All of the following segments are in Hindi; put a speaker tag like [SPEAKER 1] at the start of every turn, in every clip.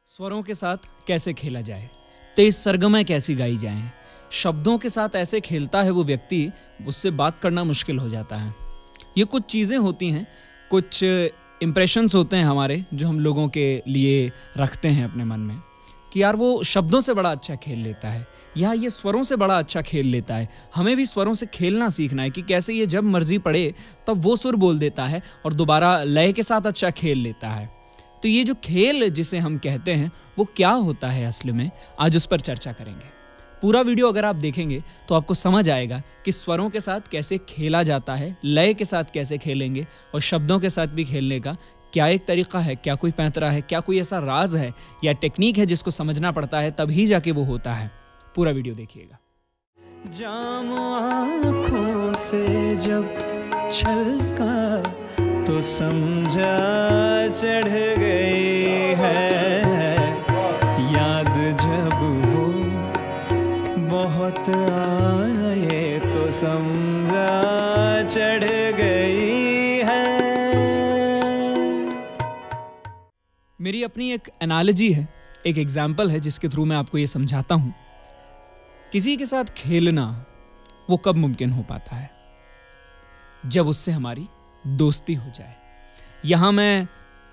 [SPEAKER 1] स्वरों के साथ कैसे खेला जाए, तेज सरगमें कैसी गाई जाएं। शब्दों के साथ ऐसे खेलता है वो व्यक्ति, उससे बात करना मुश्किल हो जाता है। ये कुछ चीज़ें होती हैं, कुछ इम्प्रेशंस होते हैं हमारे, जो हम लोगों के लिए रखते हैं अपने मन में कि यार वो शब्दों से बड़ा अच्छा खेल लेता है या ये स्वरों से बड़ा अच्छा खेल लेता है। हमें भी स्वरों से खेलना सीखना है कि कैसे ये जब मर्जी पड़े तब वो सुर बोल देता है और दोबारा लय के साथ अच्छा खेल लेता है। तो ये जो खेल जिसे हम कहते हैं वो क्या होता है असल में, आज उस पर चर्चा करेंगे। पूरा वीडियो अगर आप देखेंगे तो आपको समझ आएगा कि स्वरों के साथ कैसे खेला जाता है, लय के साथ कैसे खेलेंगे और शब्दों के साथ भी खेलने का क्या एक तरीका है, क्या कोई पैंतरा है, क्या कोई ऐसा राज है या टेक्निक है जिसको समझना पड़ता है तभी जाके वो होता है। पूरा वीडियो देखिएगा।
[SPEAKER 2] जाम आँखों से जब छलका तो समझा चढ़ गई है, याद जब वो बहुत आए तो समझा चढ़ गई है।
[SPEAKER 1] मेरी अपनी एक एनालॉजी है, एक एग्जाम्पल है जिसके थ्रू मैं आपको ये समझाता हूँ। किसी के साथ खेलना वो कब मुमकिन हो पाता है? जब उससे हमारी दोस्ती हो जाए। यहां मैं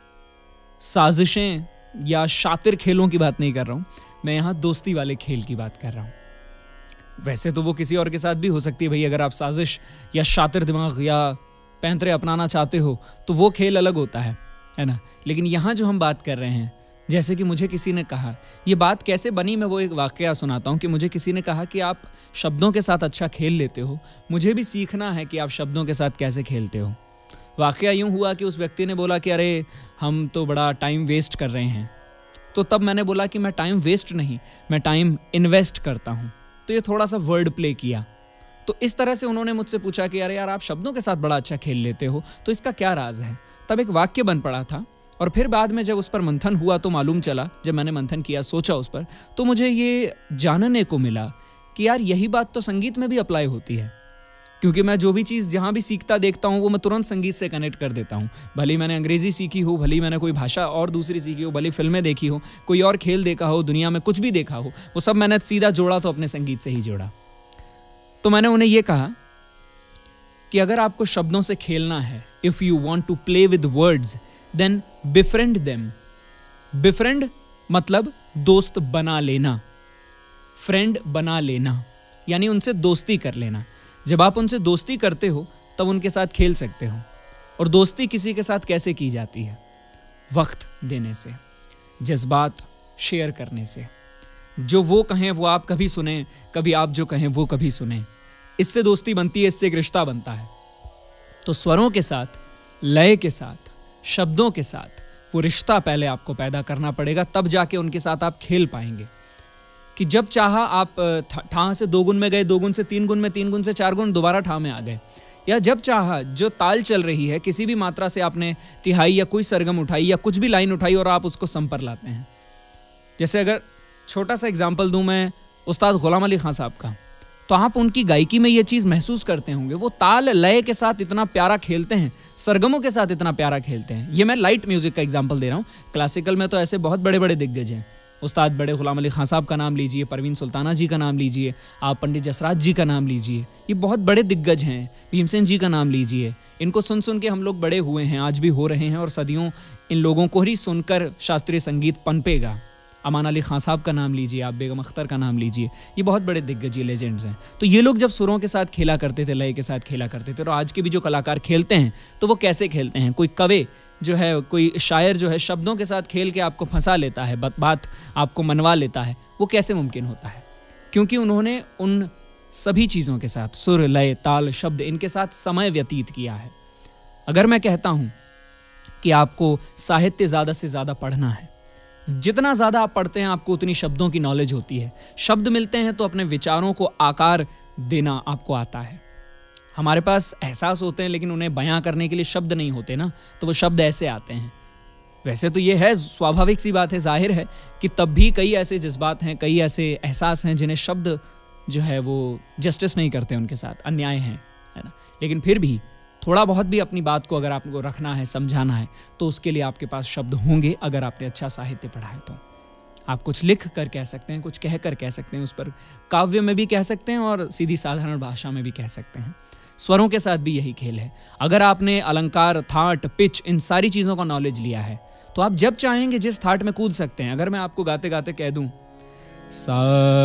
[SPEAKER 1] साजिशें या शातिर खेलों की बात नहीं कर रहा हूं, मैं यहां दोस्ती वाले खेल की बात कर रहा हूं। वैसे तो वो किसी और के साथ भी हो सकती है भाई, अगर आप साजिश या शातिर दिमाग या पैंतरे अपनाना चाहते हो तो वो खेल अलग होता है ना। लेकिन यहां जो हम बात कर रहे हैं, जैसे कि मुझे किसी ने कहा, ये बात कैसे बनी मैं वो एक वाकया सुनाता हूँ कि मुझे किसी ने कहा कि आप शब्दों के साथ अच्छा खेल लेते हो, मुझे भी सीखना है कि आप शब्दों के साथ कैसे खेलते हो। वाकया यूँ हुआ कि उस व्यक्ति ने बोला कि अरे हम तो बड़ा टाइम वेस्ट कर रहे हैं। तो तब मैंने बोला कि मैं टाइम वेस्ट नहीं, मैं टाइम इन्वेस्ट करता हूँ। तो ये थोड़ा सा वर्ड प्ले किया। तो इस तरह से उन्होंने मुझसे पूछा कि अरे यार आप शब्दों के साथ बड़ा अच्छा खेल लेते हो, तो इसका क्या राज है? तब एक वाक्य बन पड़ा था और फिर बाद में जब उस पर मंथन हुआ तो मालूम चला, जब मैंने मंथन किया, सोचा उस पर, तो मुझे ये जानने को मिला कि यार यही बात तो संगीत में भी अप्लाई होती है। क्योंकि मैं जो भी चीज़ जहाँ भी सीखता देखता हूँ वो मैं तुरंत संगीत से कनेक्ट कर देता हूँ। भले मैंने अंग्रेज़ी सीखी हो, भले मैंने कोई भाषा और दूसरी सीखी हो, भले फिल्में देखी हो, कोई और खेल देखा हो, दुनिया में कुछ भी देखा हो, वो सब मैंने सीधा जोड़ा तो अपने संगीत से ही जोड़ा। तो मैंने उन्हें ये कहा कि अगर आपको शब्दों से खेलना है, if you want to play with words then befriend them. Befriend मतलब दोस्त बना लेना, फ्रेंड बना लेना, यानी उनसे दोस्ती कर लेना। जब आप उनसे दोस्ती करते हो तब उनके साथ खेल सकते हो। और दोस्ती किसी के साथ कैसे की जाती है? वक्त देने से, जज्बात शेयर करने से। जो वो कहें वो आप कभी सुने, कभी आप जो कहें वो कभी सुने। इससे दोस्ती बनती है, इससे एक रिश्ता बनता है। तो स्वरों के साथ, लय के साथ, शब्दों के साथ वो रिश्ता पहले आपको पैदा करना पड़ेगा, तब जाके उनके साथ आप खेल पाएंगे। कि जब चाहा आप ठा से 2 गुण में गए, 2 गुण से 3 गुण में, 3 गुण से 4 गुण, दोबारा ठा में आ गए। या जब चाहा जो ताल चल रही है, किसी भी मात्रा से आपने तिहाई या कोई सरगम उठाई या कुछ भी लाइन उठाई और आप उसको सम पर लाते हैं। जैसे अगर छोटा सा एग्जाम्पल दूं मैं उस्ताद गुलाम अली खान साहब का, तो आप उनकी गायकी में ये चीज़ महसूस करते होंगे, वो ताल लय के साथ इतना प्यारा खेलते हैं, सरगमों के साथ इतना प्यारा खेलते हैं। ये मैं लाइट म्यूजिक का एग्जाम्पल दे रहा हूँ। क्लासिकल में तो ऐसे बहुत बड़े बड़े दिग्गज हैं। उस्ताद बड़े गुलाम अली खान साहब का नाम लीजिए, परवीन सुल्ताना जी का नाम लीजिए, आप पंडित जसराज जी का नाम लीजिए, ये बहुत बड़े दिग्गज हैं। भीमसेन जी का नाम लीजिए। इनको सुन सुन के हम लोग बड़े हुए हैं, आज भी हो रहे हैं और सदियों इन लोगों को ही सुनकर शास्त्रीय संगीत पनपेगा। अमान अली खान साहब का नाम लीजिए, आप बेगम अख्तर का नाम लीजिए, ये बहुत बड़े दिग्गज, ये लेजेंड्स हैं। तो ये लोग जब सुरों के साथ खेला करते थे, लय के साथ खेला करते थे, तो आज के भी जो कलाकार खेलते हैं तो वो कैसे खेलते हैं? कोई कवि जो है, कोई शायर जो है, शब्दों के साथ खेल के आपको फंसा लेता है, बात आपको मनवा लेता है। वो कैसे मुमकिन होता है? क्योंकि उन्होंने उन सभी चीज़ों के साथ, सुर, लय, ताल, शब्द, इनके साथ समय व्यतीत किया है। अगर मैं कहता हूँ कि आपको साहित्य ज़्यादा से ज़्यादा पढ़ना है, जितना ज़्यादा आप पढ़ते हैं आपको उतनी शब्दों की नॉलेज होती है। शब्द मिलते हैं तो अपने विचारों को आकार देना आपको आता है। हमारे पास एहसास होते हैं लेकिन उन्हें बयां करने के लिए शब्द नहीं होते ना, तो वो शब्द ऐसे आते हैं। वैसे तो ये है, स्वाभाविक सी बात है, जाहिर है कि तब भी कई ऐसे जज्बात हैं, कई ऐसे एहसास हैं जिन्हें शब्द जो है वो जस्टिस नहीं करते, उनके साथ अन्याय है ना। लेकिन फिर भी थोड़ा बहुत भी अपनी बात को अगर आपको रखना है, समझाना है, तो उसके लिए आपके पास शब्द होंगे अगर आपने अच्छा साहित्य पढ़ा है तो। आप कुछ लिख कर कह सकते हैं, कुछ कह कर कह सकते हैं, उस पर काव्य में भी कह सकते हैं और सीधी साधारण भाषा में भी कह सकते हैं। स्वरों के साथ भी यही खेल है। अगर आपने अलंकार, थाट, पिच, इन सारी चीज़ों का नॉलेज लिया है तो आप जब चाहेंगे जिस थाट में कूद सकते हैं। अगर मैं आपको गाते गाते कह दूं सा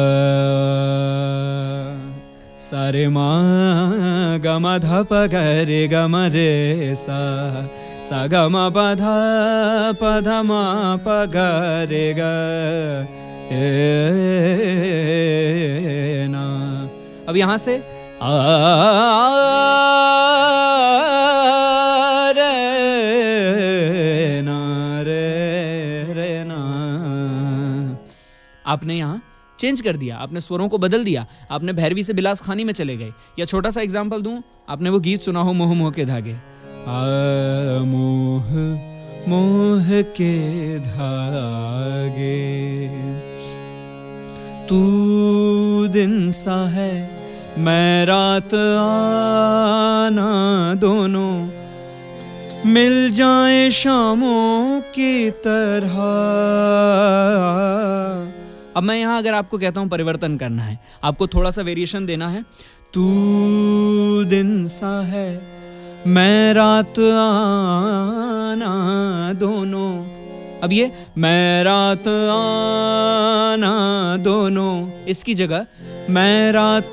[SPEAKER 1] रे मा ग म ध प ग रे ग म रे सा ग म प ध म प ग रे ग ए ना। अब यहाँ से रे ना रे ना, आपने यहाँ चेंज कर दिया, आपने स्वरों को बदल दिया, आपने भैरवी से बिलास खानी में चले गए। या छोटा सा एग्जांपल दूं, आपने वो गीत सुना हो मोह मोह के धागे, मोह मोह के धागे तू दिन सा है मैं रात आना, दोनों मिल जाए शामों की तरह। अब मैं यहाँ अगर आपको कहता हूँ परिवर्तन करना है, आपको थोड़ा सा वेरिएशन देना है, तू दिन सा है मैं रात आना दोनों। अब ये मैं रात आना दोनों, इसकी जगह मैं रात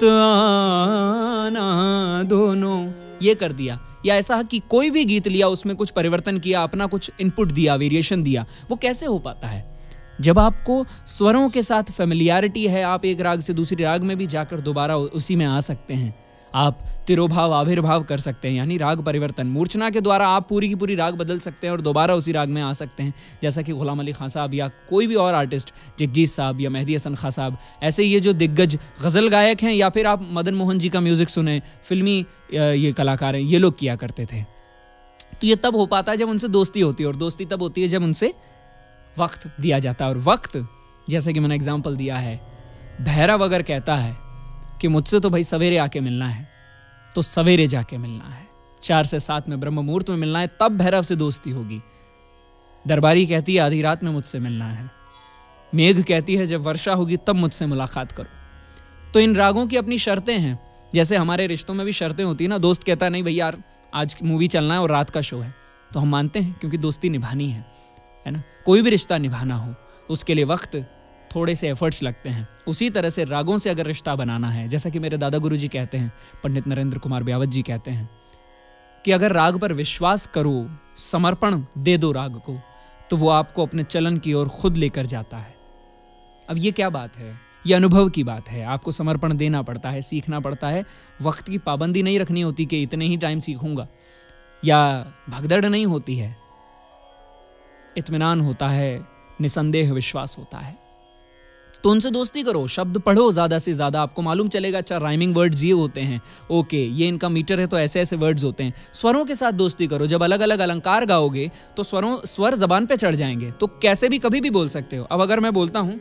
[SPEAKER 1] आना दोनों ये कर दिया। या ऐसा कि कोई भी गीत लिया, उसमें कुछ परिवर्तन किया, अपना कुछ इनपुट दिया, वेरिएशन दिया। वो कैसे हो पाता है? जब आपको स्वरों के साथ फेमिलियरिटी है, आप एक राग से दूसरी राग में भी जाकर दोबारा उसी में आ सकते हैं। आप तिरोभाव आविर्भाव कर सकते हैं, यानी राग परिवर्तन। मूर्छना के द्वारा आप पूरी की पूरी राग बदल सकते हैं और दोबारा उसी राग में आ सकते हैं, जैसा कि गुलाम अली खान साहब या कोई भी और आर्टिस्ट, जगजीत साहब या मेहदी हसन खान साहब, ऐसे ये जो दिग्गज गज़ल गायक हैं, या फिर आप मदन मोहन जी का म्यूज़िक सुने, फिल्मी ये कलाकार हैं, ये लोग किया करते थे। तो ये तब हो पाता है जब उनसे दोस्ती होती है, और दोस्ती तब होती है जब उनसे वक्त दिया जाता है। और वक्त, जैसे कि मैंने एग्जाम्पल दिया है, भैरव अगर कहता है कि मुझसे तो भाई सवेरे आके मिलना है, तो सवेरे जाके मिलना है, 4 से 7 में ब्रह्म मुहूर्त में मिलना है, तब भैरव से दोस्ती होगी। दरबारी कहती है आधी रात में मुझसे मिलना है। मेघ कहती है जब वर्षा होगी तब मुझसे मुलाकात करो। तो इन रागों की अपनी शर्तें हैं, जैसे हमारे रिश्तों में भी शर्तें होती है ना। दोस्त कहता है नहीं भैया यार आज मूवी चलना है और रात का शो है, तो हम मानते हैं क्योंकि दोस्ती निभानी है ना। कोई भी रिश्ता निभाना हो उसके लिए वक्त, थोड़े से एफर्ट्स लगते हैं। उसी तरह से रागों से अगर रिश्ता बनाना है, जैसा कि मेरे दादा गुरु जी कहते हैं, पंडित नरेंद्र कुमार ब्यावत जी कहते हैं कि अगर राग पर विश्वास करो, समर्पण दे दो राग को, तो वो आपको अपने चलन की ओर खुद लेकर जाता है। अब ये क्या बात है? ये अनुभव की बात है। आपको समर्पण देना पड़ता है, सीखना पड़ता है। वक्त की पाबंदी नहीं रखनी होती कि इतने ही टाइम सीखूंगा, या भगदड़ नहीं होती है। इत्मीनान होता है, निसंदेह विश्वास होता है। तो उनसे दोस्ती करो, शब्द पढ़ो ज़्यादा से ज़्यादा, आपको मालूम चलेगा अच्छा राइमिंग वर्ड्स ये होते हैं, ओके ये इनका मीटर है तो ऐसे ऐसे वर्ड्स होते हैं। स्वरों के साथ दोस्ती करो। जब अलग अलग अलंकार गाओगे तो स्वर जबान पे चढ़ जाएंगे, तो कैसे भी कभी भी बोल सकते हो। अब अगर मैं बोलता हूं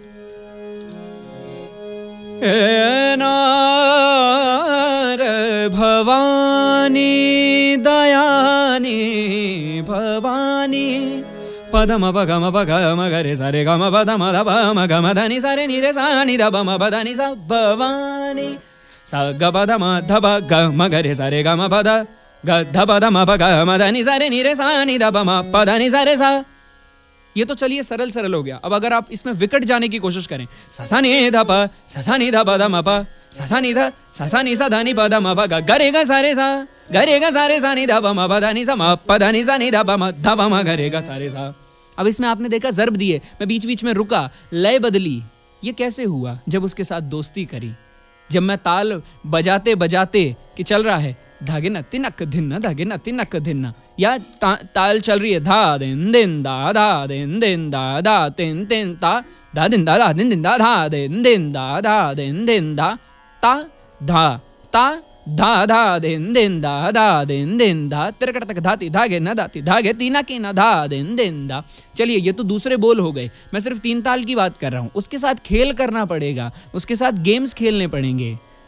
[SPEAKER 1] भवानी दयानी भवानी पदम पगम पगम गरे सारे गम पदम धम गम धनि सारे नी रे सा नि ध म प ध नि सा भवानी सा ग प ध म ध प ग म गरे सारे गम प ध ग ध प ध म प ग म ध नि सारे नी रे सा नि ध प म प ध नि सा रे सा। ये तो चलिए सरल सरल हो गया। अब अगर आप इसमें विकट जाने की कोशिश करें, सा नि ध प सा नि ध प ध म प सा नि ध सा नि सा ध नि प ध म प ग रे ग सा रे सा ग सा सा नि ध प म प ध नि सा म प ध नि सा नि ध प म ध प म ग रे ग सा रे सा। अब इसमें आपने देखा ज़र्ब दिए, मैं बीच बीच में रुका, लय बदली। ये कैसे हुआ? जब उसके साथ दोस्ती करी। जब मैं ताल बजाते बजाते कि चल रहा है धागे न तिनक धिन्न धागे न तिनक धिन्न, या ताल चल रही है धा दिन दिन दा दिन दा तिन तिन ता धा दिन दा दिन दिन दा धा दिन दा दिन दिन दा ता धा ता धा धा दिन दिन धा तिरकट तक धाती धागे न दाती धागे तीना की न धा दिन दा। चलिए ये तो दूसरे बोल हो गए, मैं सिर्फ 3 ताल की बात कर रहा हूँ। उसके साथ खेल करना पड़ेगा, उसके साथ गेम्स खेलने पड़ेंगे।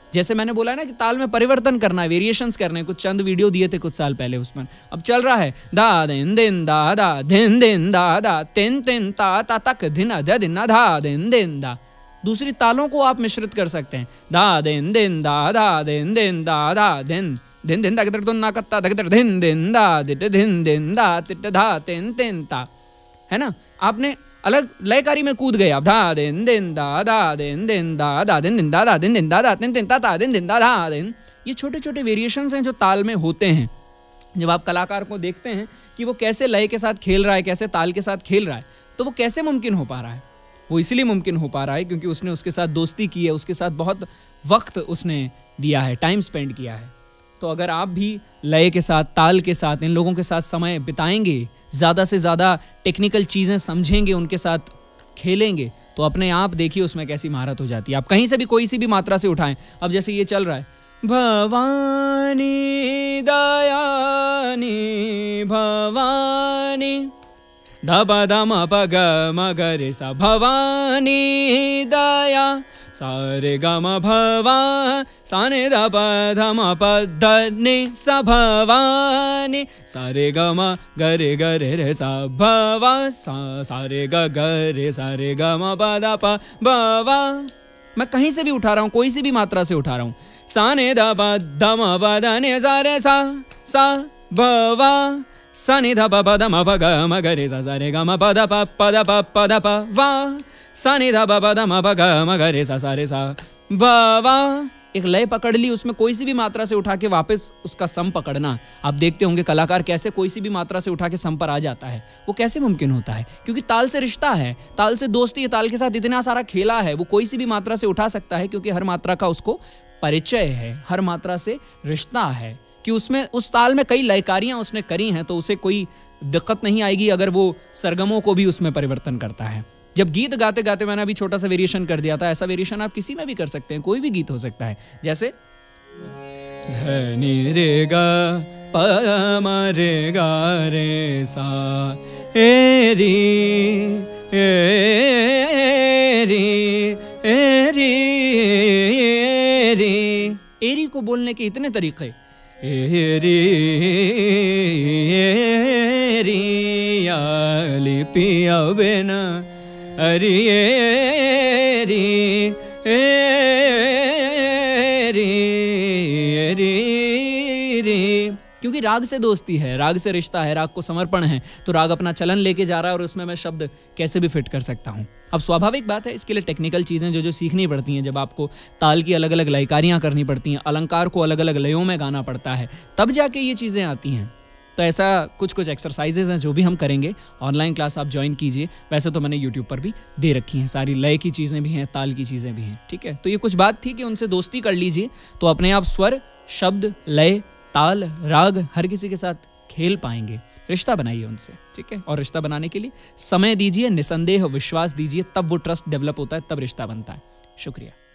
[SPEAKER 1] जैसे मैंने बोला ना कि ताल में परिवर्तन करना है, वेरिएशंस करने, कुछ चंद वीडियो दिए थे कुछ साल पहले उसमें। अब चल रहा है दा दिन दिन दा दा दिन दिन दा दा तिन तिन ता ता तक दिन ध दिन धा दिन दिन दा। दूसरी तालों को आप मिश्रित कर सकते हैं, दा दिन दिन दा दा दिन दिन दा दा दिन दिन दिन दगदर तो ना कत्ता दगदर दिन दिन दा दिट दिन दिन दा तिट धा तिन तिन ता, है ना। आपने अलग लयकारी में कूद गए आप, धा दिन दिन दा दा दिन दिन दा दा दिन दिन दा दा दिन दिन दा दा तिन तिन ता ता दिन दिन दा धा दिन। ये छोटे छोटे वेरिएशंस हैं जो ताल में होते हैं। जब आप कलाकार को देखते हैं कि वो कैसे लय के साथ खेल रहा है, कैसे ताल के साथ खेल रहा है, तो वो कैसे मुमकिन हो पा रहा है? वो इसलिए मुमकिन हो पा रहा है क्योंकि उसने उसके साथ दोस्ती की है, उसके साथ बहुत वक्त उसने दिया है, टाइम स्पेंड किया है। तो अगर आप भी लय के साथ, ताल के साथ, इन लोगों के साथ समय बिताएंगे, ज़्यादा से ज़्यादा टेक्निकल चीज़ें समझेंगे, उनके साथ खेलेंगे, तो अपने आप देखिए उसमें कैसी महारत हो जाती है। आप कहीं से भी कोई सी भी मात्रा से उठाएं। अब जैसे ये चल रहा है, भवानी दयानी भवानी धप धम प ग म ग रे सा, भवानी दया सारे ग म भवा साने ध प ध म प ध नि सा, भवानी सारे ग म ग रे सा, भवा सारे ग रे सारे ग म प ध प भवा। मैं कहीं से भी उठा रहा हूँ, कोई सी भी मात्रा से उठा रहा हूँ, साने ध प ध म प ध नि सा रे सा भवा सनि ध प प ध म प ग म ग रे सा, सा रे ग म प ध प वा सनि ध प प ध म प ग म ग रे सा, सा रे सा वा। एक लय पकड़ ली, उसमें कोई सी भी मात्रा से उठा के वापस उसका सम पकड़ना। आप देखते होंगे कलाकार कैसे कोई सी भी मात्रा से उठा के सम पर आ जाता है। वो कैसे मुमकिन होता है? क्योंकि ताल से रिश्ता है, ताल से दोस्ती है, ताल के साथ इतना सारा खेला है, वो कोई सी भी मात्रा से उठा सकता है क्योंकि हर मात्रा का उसको परिचय है, हर मात्रा से रिश्ता है कि उसमें उस ताल में कई लयकारियां उसने करी हैं, तो उसे कोई दिक्कत नहीं आएगी अगर वो सरगमों को भी उसमें परिवर्तन करता है। जब गीत गाते गाते मैंने अभी छोटा सा वेरिएशन कर दिया था, ऐसा वेरिएशन आप किसी में भी कर सकते हैं, कोई भी गीत हो सकता है। जैसे धनि रे गा प म रे गा रे सा ए री ए री ए री ए री। एरी को बोलने के इतने तरीके, एरी एरी याली पिया बेना अरे एरी एरी एरी। क्योंकि राग से दोस्ती है, राग से रिश्ता है, राग को समर्पण है, तो राग अपना चलन लेके जा रहा है और उसमें मैं शब्द कैसे भी फिट कर सकता हूँ। अब स्वाभाविक बात है, इसके लिए टेक्निकल चीज़ें जो सीखनी पड़ती हैं, जब आपको ताल की अलग अलग लयकारियाँ करनी पड़ती हैं, अलंकार को अलग अलग लयों में गाना पड़ता है, तब जाके ये चीज़ें आती हैं। तो ऐसा कुछ एक्सरसाइजेज हैं जो भी हम करेंगे। ऑनलाइन क्लास आप ज्वाइन कीजिए, वैसे तो मैंने यूट्यूब पर भी दे रखी हैं, सारी लय की चीज़ें भी हैं, ताल की चीज़ें भी हैं, ठीक है। तो ये कुछ बात थी कि उनसे दोस्ती कर लीजिए, तो अपने आप स्वर, शब्द, लय, ताल, राग हर किसी के साथ खेल पाएंगे। रिश्ता बनाइए उनसे, ठीक है। और रिश्ता बनाने के लिए समय दीजिए, निसंदेह विश्वास दीजिए, तब वो ट्रस्ट डेवलप होता है, तब रिश्ता बनता है। शुक्रिया।